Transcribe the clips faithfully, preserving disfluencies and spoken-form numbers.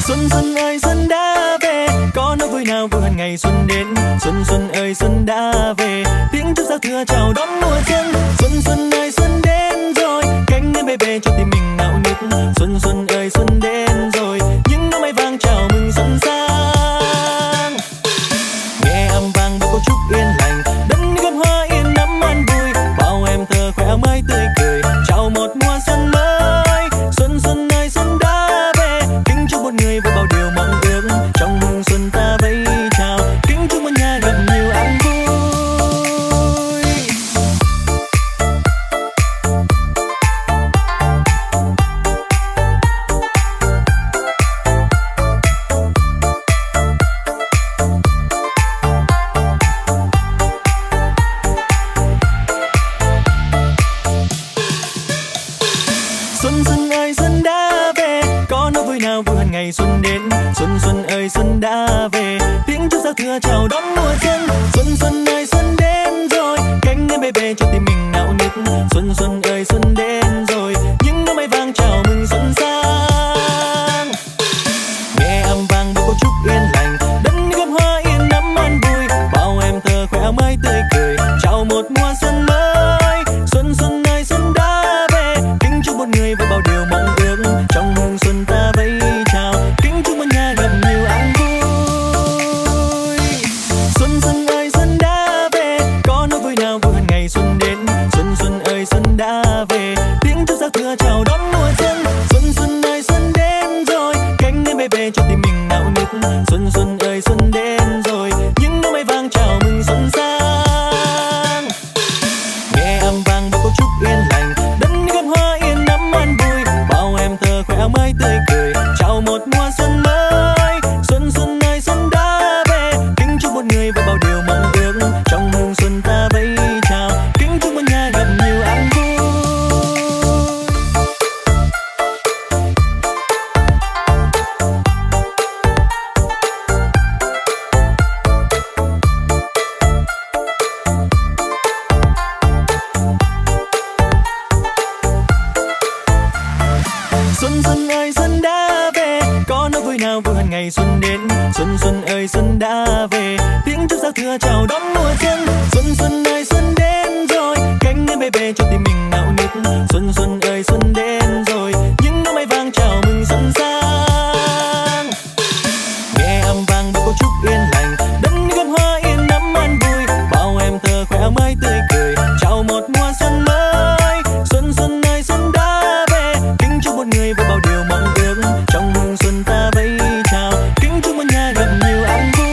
Xuân xuân ơi xuân đã về, có nỗi vui nào vui hơn ngày xuân đến. Xuân xuân ơi xuân đã về, tiếng chúc giao thừa chào đón mùa xuân. Xuân xuân ơi xuân đến rồi, cánh em bay về cho tim mình náo nức. Xuân xuân ơi xuân đến rồi, những nắng mai vàng chào mừng xuân sang. Nghe âm vang bao câu chúc yên lành, đất nước gấm hoa yên nắm an vui. Bao em thơ khỏe mới tươi cười, chào một mùa xuân mới. Xuân xuân ơi xuân đã về, kính chúc một người với bao điều mong ước. Trong mừng xuân ta vẫy chào, kính chúc một nhà gặp nhiều an vui. Xuân xuân ơi xuân đã về, có nỗi vui nào vui hơn ngày xuân đến. Xuân xuân ơi xuân đã về, tiếng chúc giao thừa chào đón mùa xuân. Xuân xuân ơi xuân đến rồi, cánh em bay về cho tim mình náo nức. Xuân xuân ơi xuân đến rồi, những nắng mai vàng chào mừng xuân sang. Nghe âm vang bao câu chúc yên lành, đất nước gấm hoa yên nắm an vui. Bao em thơ khỏe mới tươi cười, chào một mùa xuân mới. Xuân xuân ơi xuân đã về, kính chúc một người với bao điều mong ước. Trong mừng xuân ta vẫy chào, kính chúc một nhà gặp nhiều an vui. Xuân xuân ơi xuân đã về, có nỗi vui nào vui hơn ngày xuân đến. Xuân xuân ơi xuân đã về, tiếng chúc giao thừa chào đón mùa xuân. Xuân xuân ơi xuân đến rồi, cánh em bay về cho tim mình náo nức. Xuân xuân ơi xuân đến rồi, những nắng mai vàng chào mừng xuân sang. Nghe âm vang bao câu chúc yên lành, đất nước gấm hoa yên nắm an vui. Bao em thơ khỏe mới tươi cười, chào một mùa xuân mới. Xuân xuân ơi xuân đã về, kính chúc một người với bao điều mong ước. Trong mừng xuân ta vẫy chào, kính chúc một nhà gặp nhiều an vui. Xuân xuân ơi xuân đã về, có nỗi vui nào vui hơn ngày xuân đến. Xuân xuân ơi xuân đã về, tiếng chúc giao thừa chào đón mùa xuân. Xuân xuân ơi xuân đến rồi, cánh em bay về cho tim mình náo nức. Xuân xuân ơi xuân đến rồi, những nắng mai vàng chào mừng xuân sang. Nghe âm vang bao câu chúc yên lành, đất nước gấm hoa yên nắm an vui. Bao em thơ khỏe mới tươi cười, chào một mùa xuân mới. Xuân xuân ơi xuân đã về, kính chúc một người với bao điều mong ước. Trong mừng xuân ta vẫy chào, kính chúc một nhà gặp nhiều an vui.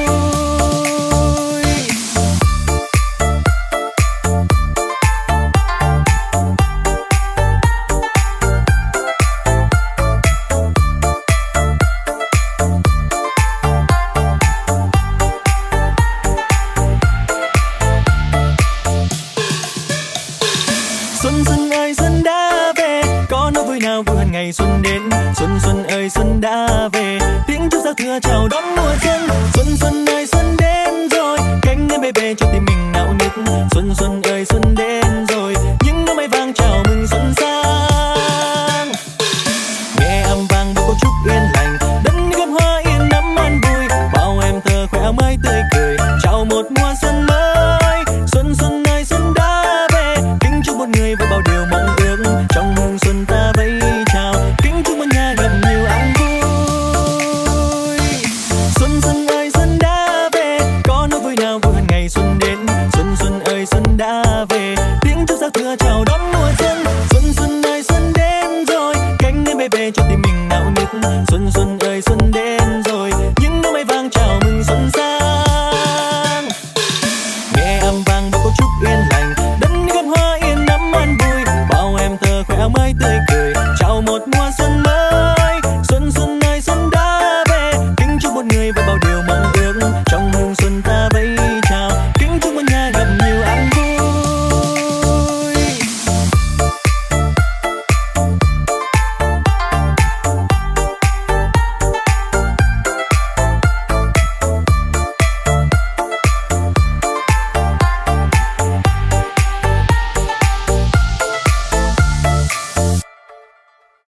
Xuân xuân ơi xuân đã về, có nỗi vui nào vui hơn ngày xuân đến. Xuân xuân ơi xuân đã về, tiếng chúc giao thừa chào đón mùa xuân. Xuân xuân ơi xuân đến rồi, cánh em bay về cho tim mình náo nức. Xuân xuân ơi xuân đến rồi, những nắng mai vàng chào mừng xuân sang. Nghe âm vang bao câu chúc yên lành, đất nước gấm hoa yên nắm an vui. Bao em thơ khỏe mới tươi cười, chào một mùa xuân mới. Xuân xuân ơi xuân đã về, kính chúc một người với bao điều mong ước. Trong mừng xuân ta vẫy chào, kính chúc một nhà gặp nhiều an vui. Xuân xuân ơi xuân đã về, có nỗi vui nào vui hơn ngày xuân đến. Xuân xuân ơi xuân đã về, tiếng chúc giao thừa chào đón mùa xuân. Xuân xuân ơi xuân đến rồi, cánh em bay về cho tim mình náo nức. Xuân xuân ơi xuân đến